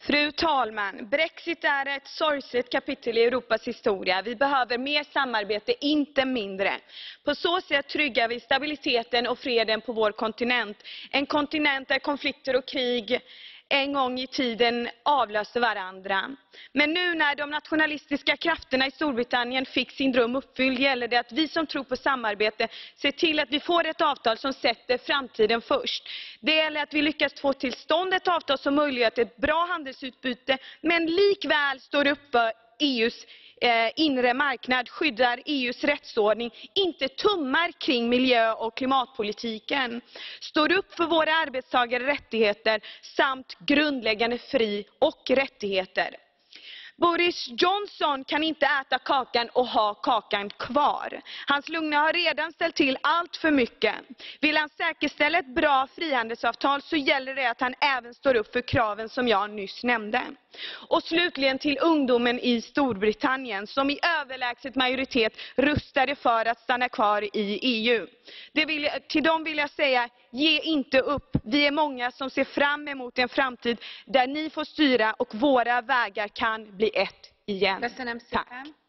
Fru talman, Brexit är ett sorgset kapitel i Europas historia. Vi behöver mer samarbete, inte mindre. På så sätt tryggar vi stabiliteten och freden på vår kontinent. En kontinent där konflikter och krig en gång i tiden avlöste varandra. Men nu när de nationalistiska krafterna i Storbritannien fick sin dröm uppfylld gäller det att vi som tror på samarbete ser till att vi får ett avtal som sätter framtiden först. Det gäller att vi lyckas få till stånd ett avtal som möjliggör ett bra handelsutbyte men likväl står upp för EUs inre marknad, skyddar EUs rättsordning, inte tummar kring miljö- och klimatpolitiken, står upp för våra arbetstagare rättigheter samt grundläggande fri- och rättigheter. Boris Johnson kan inte äta kakan och ha kakan kvar. Hans lugna har redan ställt till allt för mycket. Vill han säkerställa ett bra frihandelsavtal så gäller det att han även står upp för kraven som jag nyss nämnde. Och slutligen till ungdomen i Storbritannien som i överlägset majoritet röstade för att stanna kvar i EU. Till dem vill jag säga, ge inte upp. Vi är många som ser fram emot en framtid där ni får styra och våra vägar kan bli ett igen. Tack.